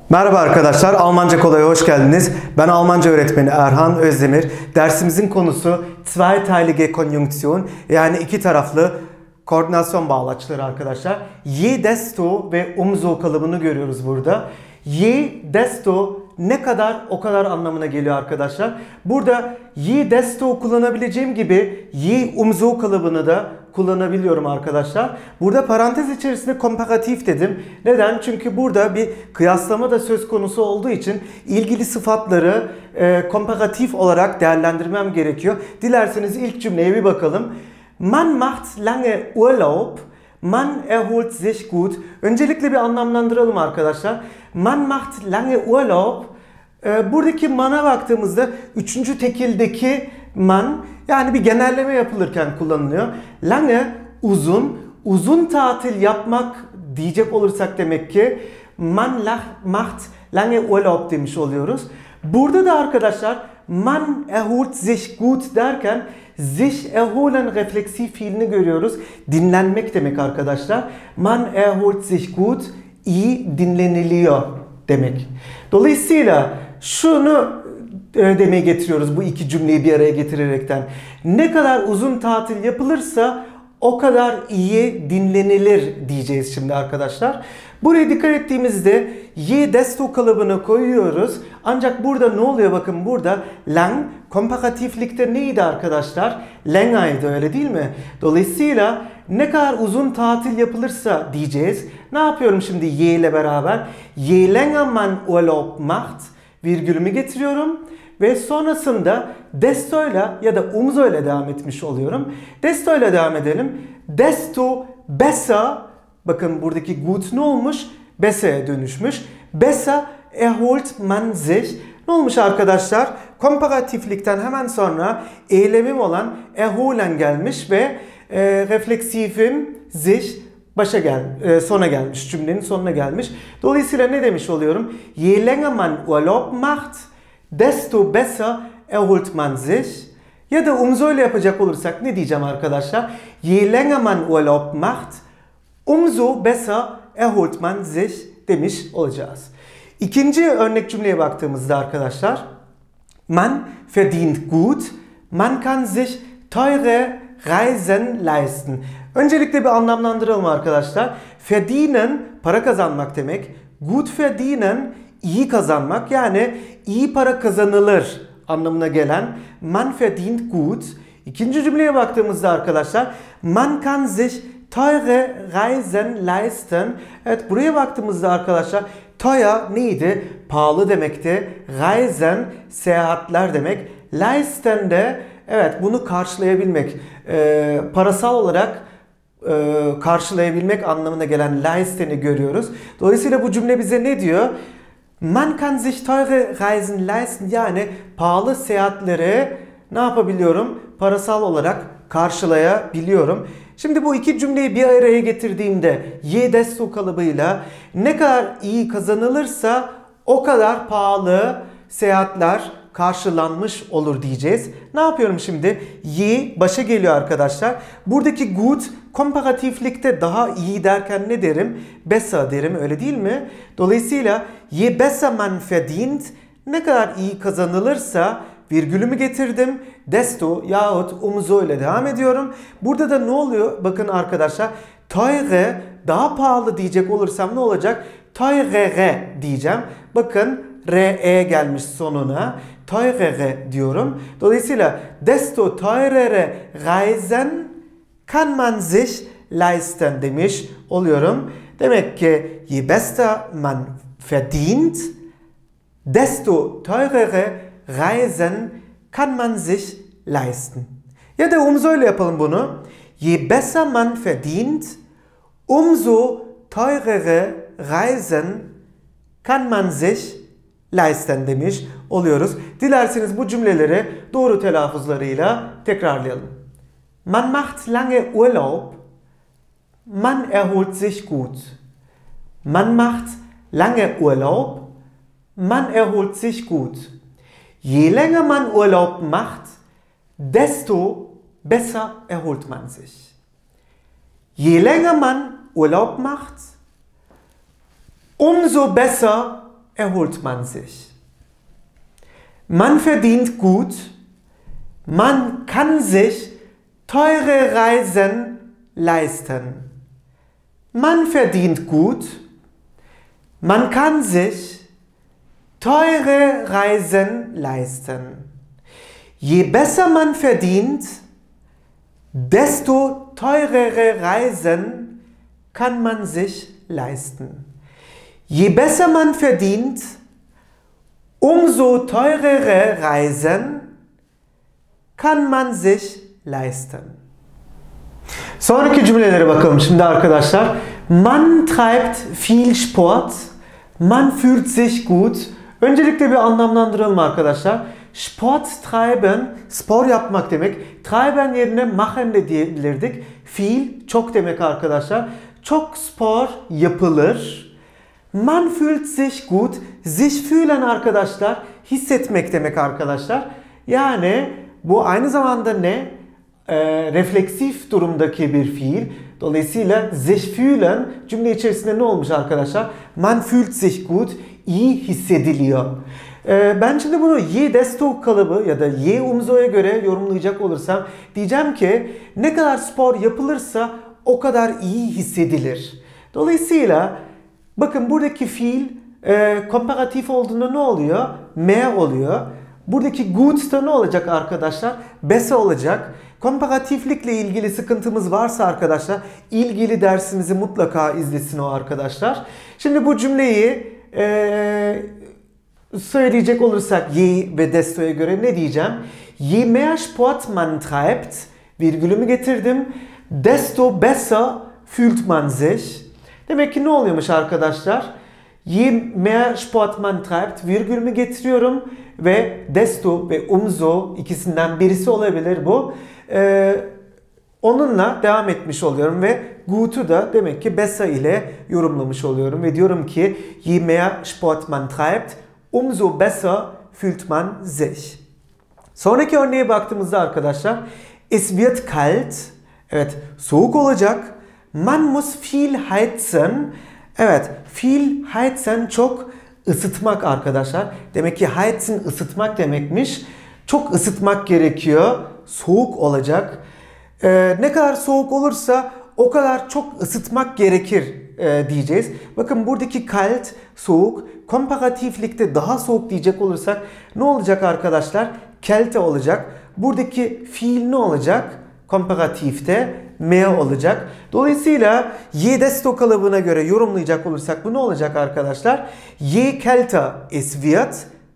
Merhaba arkadaşlar, Almanca Kolay'a hoş geldiniz. Ben Almanca öğretmeni Erhan Özdemir. Dersimizin konusu zweiteilige Konjunktion, yani iki taraflı koordinasyon bağlaçları arkadaşlar. Je desto ve umso kalıbını görüyoruz burada. Je desto ne kadar o kadar anlamına geliyor arkadaşlar. Burada je desto kullanabileceğim gibi je umso kalıbını da kullanabiliyorum arkadaşlar. Burada parantez içerisinde komparatif dedim. Neden? Çünkü burada bir kıyaslama da söz konusu olduğu için ilgili sıfatları komparatif olarak değerlendirmem gerekiyor. Dilerseniz ilk cümleye bir bakalım. Man macht lange Urlaub. Man erholt sich gut. Öncelikle bir anlamlandıralım arkadaşlar. Man macht lange Urlaub. Buradaki man'a baktığımızda üçüncü tekildeki man, yani bir genelleme yapılırken kullanılıyor. Lange uzun, uzun tatil yapmak diyecek olursak demek ki man macht lange Urlaub demiş oluyoruz. Burada da arkadaşlar man erholt sich gut derken sich erholen refleksif fiilini görüyoruz. Dinlenmek demek arkadaşlar. Man erholt sich gut, iyi dinleniliyor demek. Dolayısıyla şunu demeye getiriyoruz bu iki cümleyi bir araya getirerekten. Ne kadar uzun tatil yapılırsa o kadar iyi dinlenilir diyeceğiz şimdi arkadaşlar. Buraya dikkat ettiğimizde je desto kalıbını koyuyoruz. Ancak burada ne oluyor? Bakın burada lang komparatiflikte neydi arkadaşlar? Länger'ydı, öyle değil mi? Dolayısıyla ne kadar uzun tatil yapılırsa diyeceğiz. Ne yapıyorum şimdi je ile beraber? Je länger man Urlaub macht, virgülümü getiriyorum. Ve sonrasında desto ile ya da umso ile devam etmiş oluyorum. Desto ile devam edelim. Desto besser, bakın buradaki gut ne olmuş? Besser'e dönüşmüş. Besser erholt man sich. Ne olmuş arkadaşlar? Komparatiflikten hemen sonra eylemim olan erholen gelmiş ve refleksifim sich sona gelmiş. Cümlenin sonuna gelmiş. Dolayısıyla ne demiş oluyorum? Je länger man Urlaub macht, desto besser erholt man sich. Ya da umso ile yapacak olursak ne diyeceğim arkadaşlar? Je länger man Urlaub macht, umso besser erholt man sich demiş olacağız. İkinci örnek cümleye baktığımızda arkadaşlar, man verdient gut, man kann sich teure Reisen leisten. Öncelikle bir anlamlandıralım arkadaşlar. Verdienen para kazanmak demek. Gut verdienen iyi kazanmak, yani iyi para kazanılır anlamına gelen man verdient gut. İkinci cümleye baktığımızda arkadaşlar man kann sich teure Reisen leisten. Evet, buraya baktığımızda arkadaşlar teuer neydi? Pahalı demekti. Reisen seyahatler demek. Leisten de evet bunu karşılayabilmek. Parasal olarak karşılayabilmek anlamına gelen leisten'i görüyoruz. Dolayısıyla bu cümle bize ne diyor? Man kann sich teure Reisen leisten, yani pahalı seyahatleri ne yapabiliyorum? Parasal olarak karşılayabiliyorum. Şimdi bu iki cümleyi bir araya getirdiğimde je desto kalıbıyla ne kadar iyi kazanılırsa o kadar pahalı seyahatler karşılanmış olur diyeceğiz. Ne yapıyorum şimdi? Je başa geliyor arkadaşlar. Buradaki gut komparatiflikte daha iyi derken ne derim? Besser derim, öyle değil mi? Dolayısıyla je besser man verdient, ne kadar iyi kazanılırsa virgülümü getirdim. Desto yahut umso ile devam ediyorum. Burada da ne oluyor? Bakın arkadaşlar, teure daha pahalı diyecek olursam ne olacak? Teurere diyeceğim. Bakın re gelmiş sonuna. Teurere diyorum. Dolayısıyla desto teurere Reisen kann man sich leisten demiş oluyorum. Demek ki je besser man verdient, desto teurere Reisen kann man sich leisten. Ya da umso ile yapalım bunu. Je besser man verdient, umso teurere Reisen kann man sich leisten demiş oluyoruz. Dilerseniz bu cümleleri doğru telaffuzlarıyla tekrarlayalım. Man macht lange Urlaub, man erholt sich gut. Man macht lange Urlaub, man erholt sich gut. Je länger man Urlaub macht, desto besser erholt man sich. Je länger man Urlaub macht, umso besser erholt man sich. Man verdient gut, man kann sich teure Reisen leisten. Man verdient gut, man kann sich teure Reisen leisten. Je besser man verdient, desto teurere Reisen kann man sich leisten. Je besser man verdient, umso teurere Reisen kann man sich leisten. Sonraki cümlelere bakalım şimdi arkadaşlar. Man treibt viel Sport, man fühlt sich gut. Öncelikle bir anlamlandıralım arkadaşlar. Sport treiben, spor yapmak demek. Treiben yerine machen de diyebilirdik. Viel, çok demek arkadaşlar. Çok spor yapılır. Man fühlt sich gut. Sich fühlen arkadaşlar, hissetmek demek arkadaşlar. Yani bu aynı zamanda ne? Refleksif durumdaki bir fiil. Dolayısıyla sich fühlen cümle içerisinde ne olmuş arkadaşlar? Man fühlt sich gut, iyi hissediliyor. Ben şimdi bunu je desto kalıbı ya da je umso'ya göre yorumlayacak olursam diyeceğim ki ne kadar spor yapılırsa o kadar iyi hissedilir. Dolayısıyla bakın buradaki fiil komparatif olduğunda ne oluyor? Me oluyor. Buradaki gut da ne olacak arkadaşlar? Besser olacak. Komparatiflikle ilgili sıkıntımız varsa arkadaşlar ilgili dersimizi mutlaka izlesin o arkadaşlar. Şimdi bu cümleyi söyleyecek olursak je ve desto'ya göre ne diyeceğim? Je mehr Sport man treibt, virgülümü getirdim, desto besser fühlt man sich. Demek ki ne oluyormuş arkadaşlar? Je mehr Sport man treibt, virgülümü getiriyorum ve desto ve umso ikisinden birisi olabilir bu. Onunla devam etmiş oluyorum ve gut'u da demek ki besser ile yorumlamış oluyorum ve diyorum ki je mehr Sport man treibt, umso besser fühlt man sich. Sonraki örneğe baktığımızda arkadaşlar es wird kalt. Evet, soğuk olacak. Man muss viel heizen. Evet, viel heizen çok ısıtmak arkadaşlar. Demek ki heizen ısıtmak demekmiş. Çok ısıtmak gerekiyor. Soğuk olacak. Ne kadar soğuk olursa o kadar çok ısıtmak gerekir diyeceğiz. Bakın buradaki kalt, soğuk. Komparatiflikte daha soğuk diyecek olursak ne olacak arkadaşlar? Kälte olacak. Buradaki fiil ne olacak? Komparatifte mehr olacak. Dolayısıyla je desto kalıbına göre yorumlayacak olursak bu ne olacak arkadaşlar? Je kälter es wird,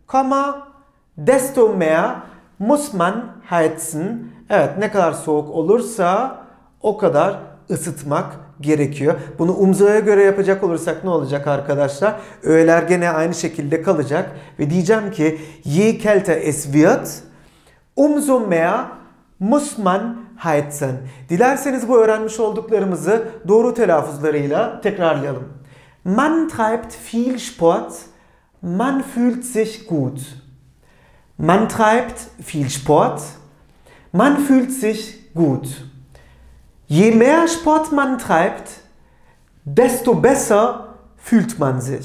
desto mehr muss man heizen. Evet, ne kadar soğuk olursa o kadar ısıtmak gerekiyor. Bunu umso'ya göre yapacak olursak ne olacak arkadaşlar? Öğeler gene aynı şekilde kalacak ve diyeceğim ki je kälter es wird, umso mehr muss man heizen. Dilerseniz bu öğrenmiş olduklarımızı doğru telaffuzlarıyla tekrarlayalım. Man treibt viel Sport, man fühlt sich gut. Man treibt viel Sport, man fühlt sich gut. Je mehr Sport man treibt, desto besser fühlt man sich.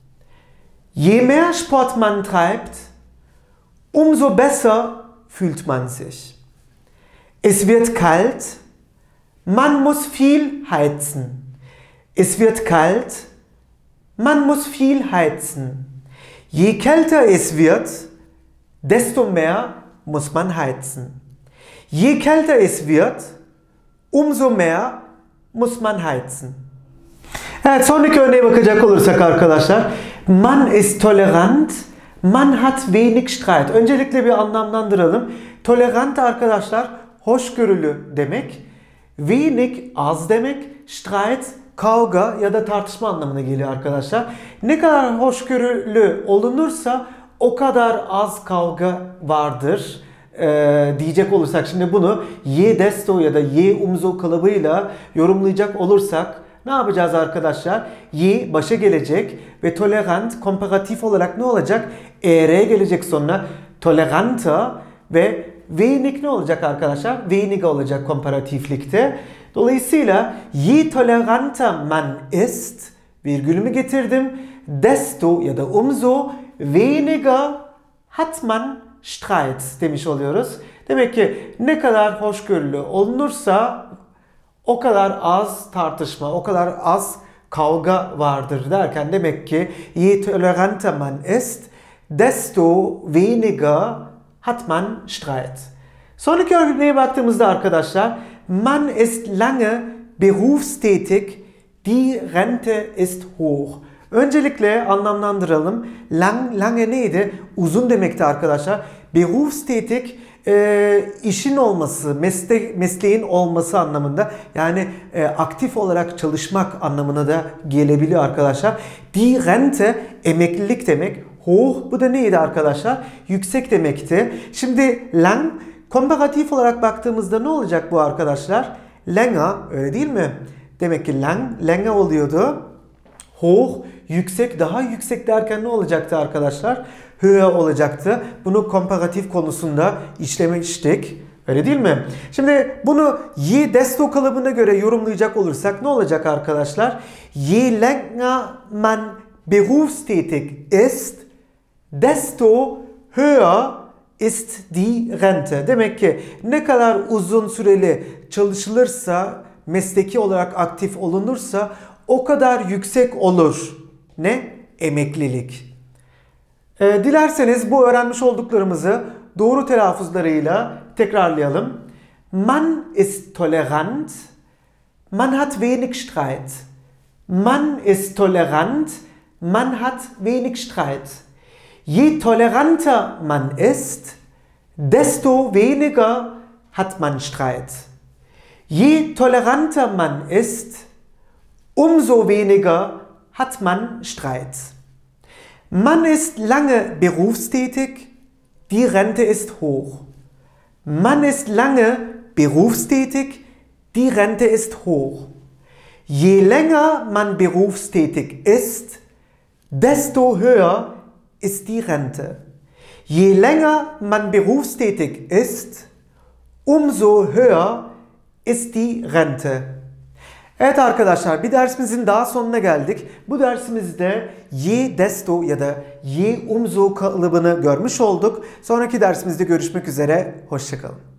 Je mehr Sport man treibt, umso besser fühlt man sich. Es wird kalt, man muss viel heizen. Es wird kalt, man muss viel heizen. Je kälter es wird, desto mehr muss man heizen. Je kälter es wird, umso mehr muss man heizen. Evet, sonraki örneğe bakacak olursak arkadaşlar. Man ist tolerant, man hat wenig Streit. Öncelikle bir anlamlandıralım. Tolerant arkadaşlar hoşgörülü demek. Wenig az demek. Streit kavga ya da tartışma anlamına geliyor arkadaşlar. Ne kadar hoşgörülü olunursa o kadar az kavga vardır. Diyecek olursak şimdi bunu je desto ya da je umso kalıbıyla yorumlayacak olursak ne yapacağız arkadaşlar? Je başa gelecek ve tolerant komparatif olarak ne olacak? Er gelecek sonra toleranter ve wenig ne olacak arkadaşlar? Weniger olacak komparatiflikte. Dolayısıyla je toleranter man ist, virgülümü getirdim, desto ya da umso weniger hat man Streit demiş oluyoruz. Demek ki ne kadar hoşgörülü olunursa o kadar az tartışma, o kadar az kavga vardır derken demek ki je toleranter man ist, desto weniger hat man Streit. Sonraki örneğe baktığımızda arkadaşlar, man ist lange berufstätig, die Rente ist hoch. Öncelikle anlamlandıralım. Lange neydi? Uzun demekti arkadaşlar. Berufstätig işin olması, mesleğin olması anlamında, yani aktif olarak çalışmak anlamına da gelebiliyor arkadaşlar. Die Rente emeklilik demek. Hoch, bu da neydi arkadaşlar? Yüksek demekti. Şimdi lang komparatif olarak baktığımızda ne olacak bu arkadaşlar? Länger, öyle değil mi? Demek ki länger oluyordu. Hoch, yüksek, daha yüksek derken ne olacaktı arkadaşlar? Höher olacaktı. Bunu komparatif konusunda işlemiştik. Öyle değil mi? Şimdi bunu je desto kalıbına göre yorumlayacak olursak ne olacak arkadaşlar? Je länger man berufstätig ist, desto höher ist die Rente. Demek ki ne kadar uzun süreli çalışılırsa, mesleki olarak aktif olunursa o kadar yüksek olur. Ne? Emeklilik. Dilerseniz bu öğrenmiş olduklarımızı doğru telaffuzlarıyla tekrarlayalım. Man ist tolerant, man hat wenig Streit. Man ist tolerant, man hat wenig Streit. Je toleranter man ist, desto weniger hat man Streit. Je toleranter man ist, umso weniger hat man Streit. Man ist lange berufstätig, die Rente ist hoch. Man ist lange berufstätig, die Rente ist hoch. Je länger man berufstätig ist, desto höher ist die Rente. Je länger man berufstätig ist, umso höher ist die Rente. Evet arkadaşlar, bir dersimizin daha sonuna geldik. Bu dersimizde je desto ya da je umso kalıbını görmüş olduk. Sonraki dersimizde görüşmek üzere. Hoşça kalın.